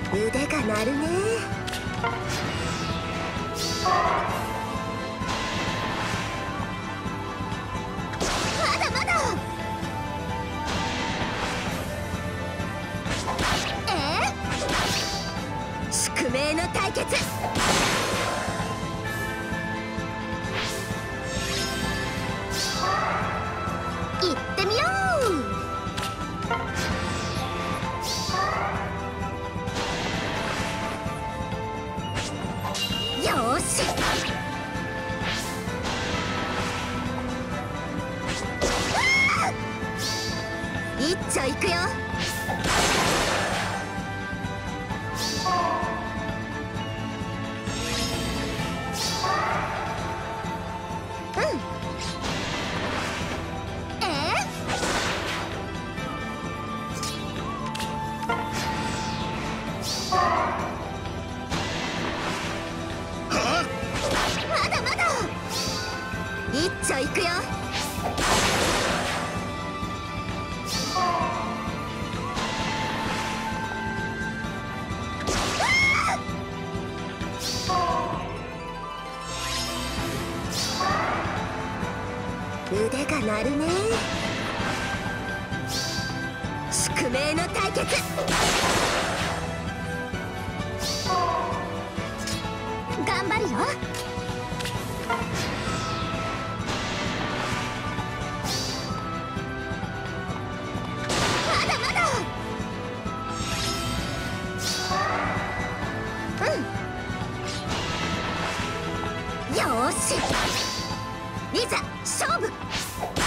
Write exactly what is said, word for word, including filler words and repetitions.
腕が鳴るね。まだまだ。えー、宿命の対決。行ってみよう。よし。一丁いくよ。うん。えー、まだまだ。一丁いくよ。腕が鳴るね。宿命の対決。頑張るよ。まだまだ。うん。よーし、いざ勝負。